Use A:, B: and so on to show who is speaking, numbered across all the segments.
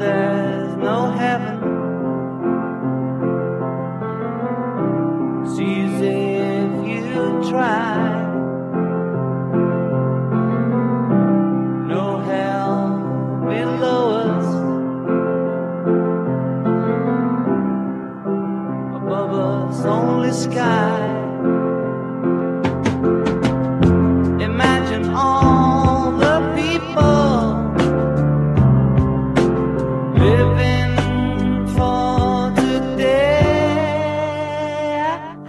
A: there's no heaven. It's easy if you try. No hell below us, above us only sky. Imagine all the people living for today.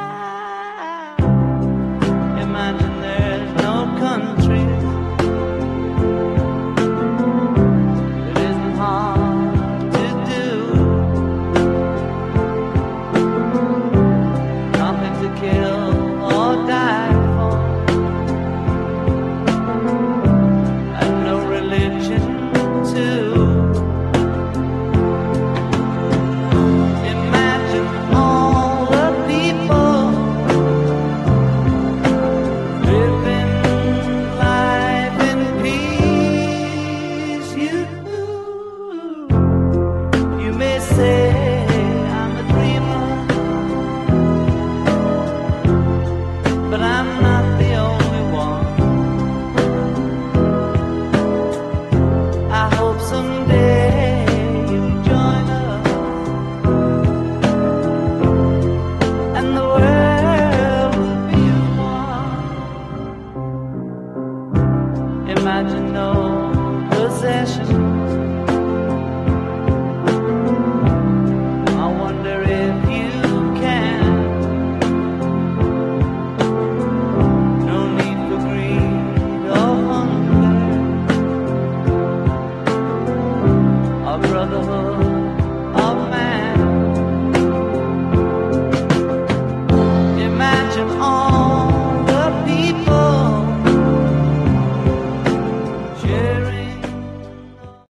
A: Imagine there's no countries. It isn't hard to do. Nothing to kill or die for, and no religion too. Imagine all the people living life in peace. You may say I'm a dreamer, but I'm not the only one. I hope someday you'll join us, and the world will be one. Imagine no possessions. I wonder if you can. No need for greed or hunger, or brotherhood of man. Imagine all